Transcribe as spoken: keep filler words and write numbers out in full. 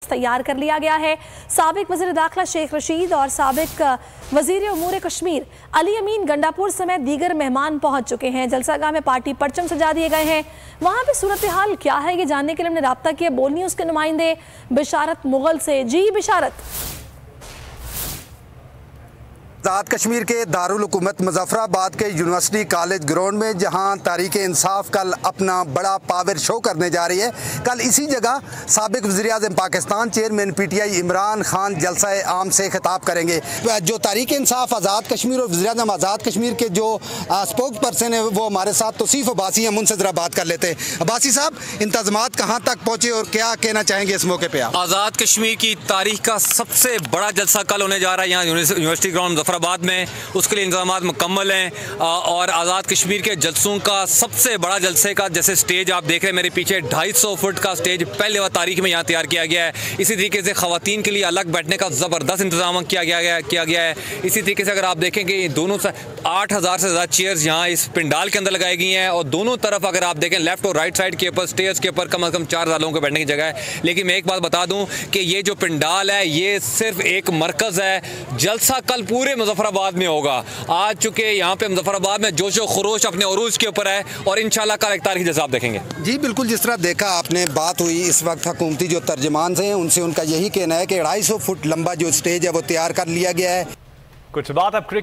तैयार कर लिया गया है। साबिक वज़ीर दाखिला शेख रशीद और साबिक वज़ीर उमूर कश्मीर अली अमीन गंडापुर समेत दीगर मेहमान पहुंच चुके हैं। जलसागाह में पार्टी परचम सजा दिए गए हैं। वहां पे सूरत हाल क्या है ये जानने के लिए हमने राब्ता किया बोल न्यूज़ के नुमाइंदे बिशारत मुगल से। जी बिशारत। आज़ाद कश्मीर के दारुल हुकूमत मुजफ्फराबाद के यूनिवर्सिटी कॉलेज ग्राउंड में जहां तहरीक इंसाफ कल अपना बड़ा पावर शो करने जा रही है, कल इसी जगह साबिक वज़ीर आज़म Pakistan chairman P T I Imran Khan जलसा आम से खिताब करेंगे। जो तहरीक इंसाफ आज़ाद कश्मीर और वज़ीर आज़म आज़ाद कश्मीर के जो स्पोक्स पर्सन है वो हमारे साथ तौसीफ़ अब्बासी हैं, उनसे ज़रा बात कर लेते हैं। अब्बासी साहब, इंतज़ामात कहाँ तक पहुँचे और क्या कहना चाहेंगे इस मौके पर आप? आज़ाद कश्मीर की तारीख का सबसे बड़ा जलसा कल होने जा रहा है यहाँ यूनिवर्सिटी ग्राउंड मुजफ्फराबाद में। उसके लिए इंतजाम मुकम्मल हैं और आज़ाद कश्मीर के जलसों का सबसे बड़ा जलसे का जैसे स्टेज आप देख रहे हैं मेरे पीछे ढाई सौ फुट का स्टेज पहले वह तारीख में यहाँ तैयार किया गया है। इसी तरीके से ख़वातीन के लिए अलग बैठने का ज़बरदस्त इंतजाम किया गया है किया गया है इसी तरीके से अगर आप देखें कि दोनों आठ हज़ार से ज़्यादा चेयर्स यहाँ इस पंडाल के अंदर लगाई गई हैं और दोनों तरफ अगर आप देखें लेफ्ट और राइट साइड के ऊपर स्टेज के ऊपर कम अज़ कम चार हज़ार लोगों के बैठने की जगह है। लेकिन मैं एक बात बता दूँ कि ये जो पंडाल है ये सिर्फ एक मरकज़ है। जलसा कल पूरे मुजफ्फराबाद में होगा। आज चुके यहाँ पे मुजफ्फराबाद में जोशो खरोश अपने उरूज के ऊपर है और इंशाल्लाह कल एक तारीख जैसा आप देखेंगे। जी बिल्कुल, जिस तरह देखा आपने बात हुई इस वक्त हुकूमती जो तर्जमान से हैं उनसे उनका यही कहना है कि ढाई सौ फुट लंबा जो स्टेज है वो तैयार कर लिया गया है। कुछ बात अब